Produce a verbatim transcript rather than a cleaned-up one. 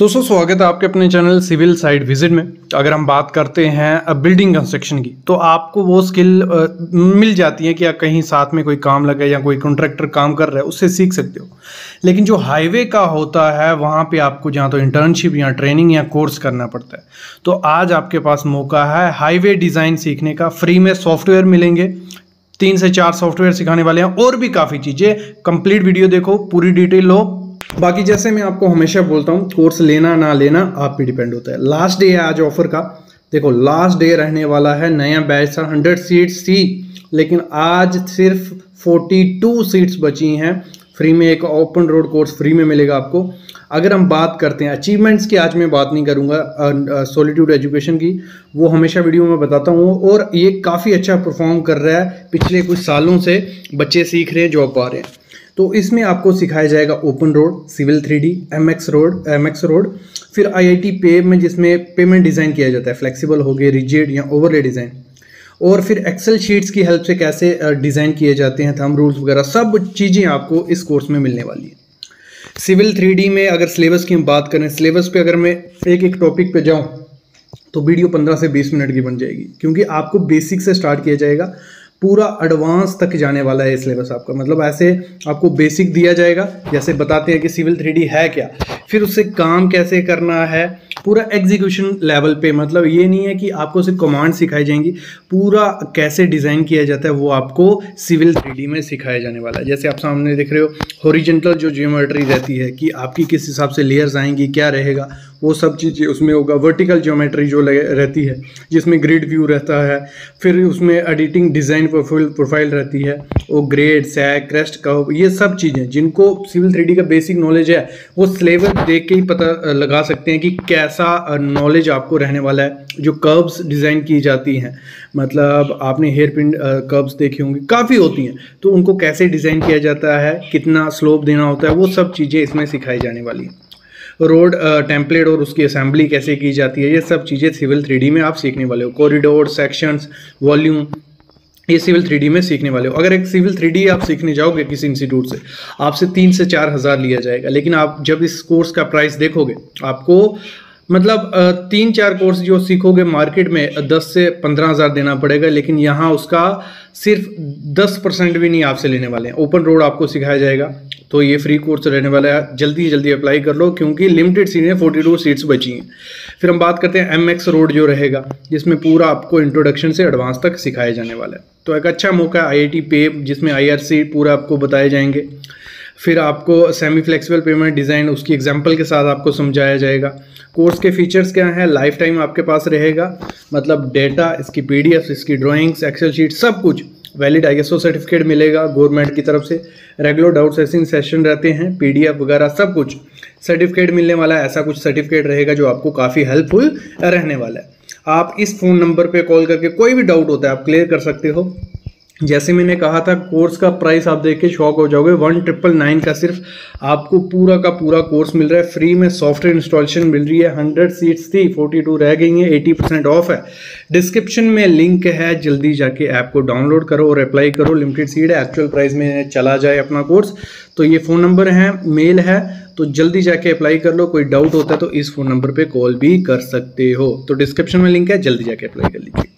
दोस्तों स्वागत है आपके अपने चैनल सिविल साइट विजिट में। अगर हम बात करते हैं बिल्डिंग कंस्ट्रक्शन की तो आपको वो स्किल मिल जाती है कि आप कहीं साथ में कोई काम लगे या कोई कॉन्ट्रैक्टर काम कर रहा है उससे सीख सकते हो। लेकिन जो हाईवे का होता है वहाँ पे आपको जहाँ तो इंटर्नशिप या ट्रेनिंग या कोर्स करना पड़ता है। तो आज आपके पास मौका है हाईवे डिज़ाइन सीखने का। फ्री में सॉफ्टवेयर मिलेंगे, तीन से चार सॉफ्टवेयर सिखाने वाले हैं और भी काफ़ी चीज़ें। कंप्लीट वीडियो देखो, पूरी डिटेल लो। बाकी जैसे मैं आपको हमेशा बोलता हूँ, कोर्स लेना ना लेना आप पे डिपेंड होता है। लास्ट डे है आज ऑफर का। देखो लास्ट डे रहने वाला है, नया बैच था, हंड्रेड सीट्स थी लेकिन आज सिर्फ फोर्टी टू सीट्स बची हैं। फ्री में एक ओपन रोड कोर्स फ्री में मिलेगा आपको। अगर हम बात करते हैं अचीवमेंट्स की, आज मैं बात नहीं करूँगा सॉलिट्यूड एजुकेशन की, वो हमेशा वीडियो में बताता हूँ। और ये काफ़ी अच्छा परफॉर्म कर रहा है, पिछले कुछ सालों से बच्चे सीख रहे हैं, जॉब पा रहे हैं। तो इसमें आपको सिखाया जाएगा open road, civil three D, MX road, MX road, फिर आईआईटी पे में जिसमें पेमेंट डिज़ाइन किया जाता है, फ्लेक्सिबल हो गए, रिजिड या ओवरले डिज़ाइन, और फिर एक्सेल शीट्स की हेल्प से कैसे डिज़ाइन किए जाते हैं, थंब रूल्स वगैरह सब चीज़ें आपको इस कोर्स में मिलने वाली है। सिविल थ्री डी में अगर सिलेबस की हम बात करें, सिलेबस पे अगर मैं एक एक टॉपिक पे जाऊँ तो वीडियो पंद्रह से बीस मिनट की बन जाएगी, क्योंकि आपको बेसिक से स्टार्ट किया जाएगा, पूरा एडवांस तक जाने वाला है सिलेबस आपका। मतलब ऐसे आपको बेसिक दिया जाएगा, जैसे बताते हैं कि सिविल थ्री डी है क्या, फिर उससे काम कैसे करना है, पूरा एग्जीक्यूशन लेवल पे। मतलब ये नहीं है कि आपको सिर्फ कमांड सिखाई जाएंगी, पूरा कैसे डिज़ाइन किया जाता है वो आपको सिविल थ्री डी में सिखाया जाने वाला है। जैसे आप सामने देख रहे हो, हॉरिजॉन्टल जो ज्योमेट्री रहती है कि आपकी किस हिसाब से लेयर्स आएंगी, क्या रहेगा, वो सब चीज़ें उसमें होगा। वर्टिकल ज्योमेट्री जो रहती है जिसमें ग्रिड व्यू रहता है, फिर उसमें एडिटिंग डिज़ाइन प्रोफाइल प्रोफाइल रहती है, वो ग्रेड, सैग, क्रेस्ट, कर्व, ये सब चीज़ें जिनको सिविल थ्री डी का बेसिक नॉलेज है वो सिलेबस देख के ही पता लगा सकते हैं कि कैसा नॉलेज आपको रहने वाला है। जो कर्व्स डिज़ाइन की जाती हैं, मतलब आपने हेयर पिन कर्व्स देखी होंगी, काफ़ी होती हैं, तो उनको कैसे डिज़ाइन किया जाता है, कितना स्लोप देना होता है, वो सब चीज़ें इसमें सिखाई जाने वाली हैं। रोड टेम्पलेट और उसकी असेंबली कैसे की जाती है, ये सब चीज़ें सिविल थ्री डी में आप सीखने वाले हो। कॉरिडोर, सेक्शंस, वॉल्यूम, ये सिविल थ्री डी में सीखने वाले हो। अगर एक सिविल थ्री डी आप सीखने जाओगे किसी इंस्टीट्यूट से, आपसे तीन से चार हज़ार लिया जाएगा, लेकिन आप जब इस कोर्स का प्राइस देखोगे, आपको मतलब तीन चार कोर्स जो सीखोगे मार्केट में दस से पंद्रह हज़ार देना पड़ेगा, लेकिन यहाँ उसका सिर्फ दस परसेंट भी नहीं आपसे लेने वाले हैं। ओपन रोड आपको सिखाया जाएगा, तो ये फ्री कोर्स रहने वाला है। जल्दी जल्दी अप्लाई कर लो क्योंकि लिमिटेड सीटें, फोर्टी टू सीट्स बची हैं। फिर हम बात करते हैं एमएक्स रोड जो रहेगा, जिसमें पूरा आपको इंट्रोडक्शन से एडवांस तक सिखाया जाने वाला है। तो एक अच्छा मौका है आईआईटी पे, जिसमें आईआरसी पूरा आपको बताए जाएंगे। फिर आपको सेमी फ्लेक्सिबल पेमेंट डिज़ाइन उसकी एग्जांपल के साथ आपको समझाया जाएगा। कोर्स के फीचर्स क्या हैं, लाइफ टाइम आपके पास रहेगा, मतलब डेटा, इसकी पीडीएफ, इसकी ड्राइंग्स, एक्सेल शीट, सब कुछ वैलिड आईएसओ सर्टिफिकेट मिलेगा गवर्नमेंट की तरफ से। रेगुलर डाउट सेसिंग सेशन रहते हैं, पीडीएफ वगैरह सब कुछ सर्टिफिकेट मिलने वाला है। ऐसा कुछ सर्टिफिकेट रहेगा जो आपको काफ़ी हेल्पफुल रहने वाला है। आप इस फ़ोन नंबर पे कॉल करके कोई भी डाउट होता है आप क्लियर कर सकते हो। जैसे मैंने कहा था, कोर्स का प्राइस आप देख के शॉक हो जाओगे, वन ट्रिपल नाइन का सिर्फ आपको पूरा का पूरा कोर्स मिल रहा है। फ्री में सॉफ्टवेयर इंस्टॉलेशन मिल रही है। हंड्रेड सीट्स थी, फोर्टी टू रह गई हैं, एटी परसेंट ऑफ है। डिस्क्रिप्शन में लिंक है, जल्दी जाके ऐप को डाउनलोड करो और अप्लाई करो। लिमिटेड सीट है, एक्चुअल प्राइस में चला जाए अपना कोर्स। तो ये फ़ोन नंबर है, मेल है, तो जल्दी जाके अप्लाई कर लो। कोई डाउट होता है तो इस फ़ोन नंबर पर कॉल भी कर सकते हो। तो डिस्क्रिप्शन में लिंक है, जल्दी जाके अप्लाई कर लीजिए।